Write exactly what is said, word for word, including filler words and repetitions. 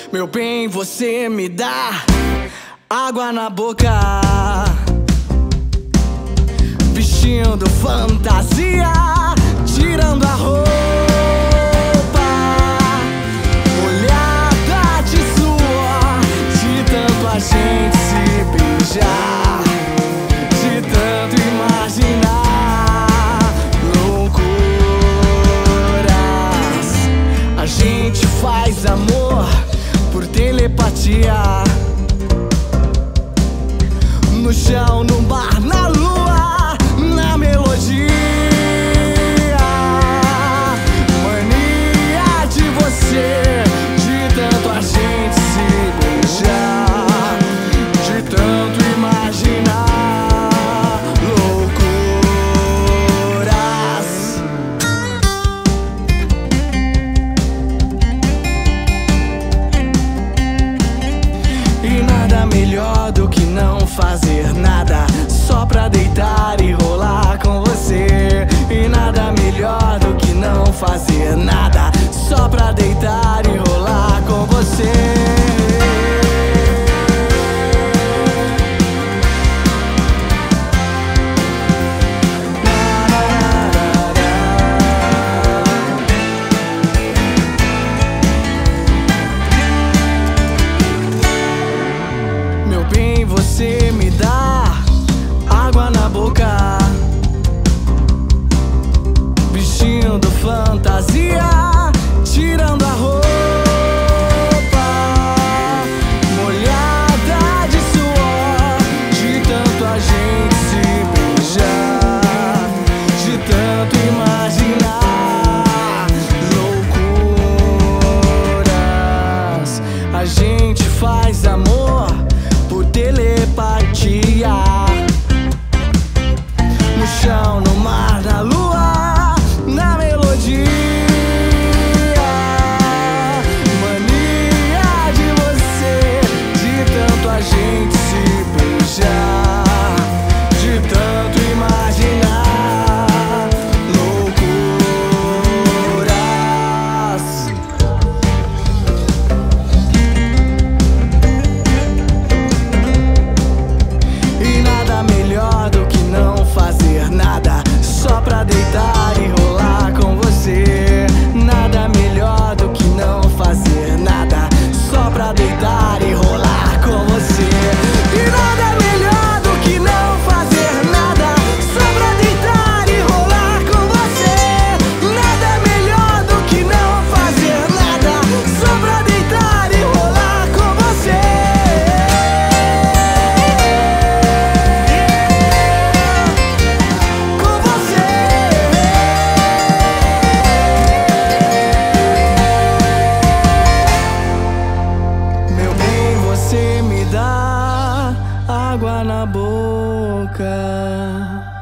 Meu bem, você me dá água na boca, vestindo fantasia, tirando a roupa, olhada de suor, de tanto a gente se beijar, de tanto imaginar loucuras. A gente faz amor por telepatia, no chão, no mar, na lua, na melodia. Mania de você, de tanto a gente se beijar, de tanto imaginar loucuras. E nada melhor do que não fazer nada, só pra deitar e rolar com você. E nada melhor do que não fazer nada, só pra deitar e rolar com você. Meu bem, você me dá água na boca, vestindo fantasia, tirando a roupa, molhada de suor, de tanto a gente se beijar, de tanto imaginar loucuras. A gente faz amor por telepatia, no chão, no mar, na lua, na melodia. Mania de você, de tanto a gente se beijar, de tanto imaginar loucuras. E nada melhor do que não fazer nada, só pra deitar e rolar com você. Nada melhor do que não fazer nada, só pra deitar e rolar com você. E nada melhor do que não fazer nada, só pra deitar e rolar com você. Nada melhor do que não fazer nada, só pra deitar e rolar com você. Você me dá água na boca.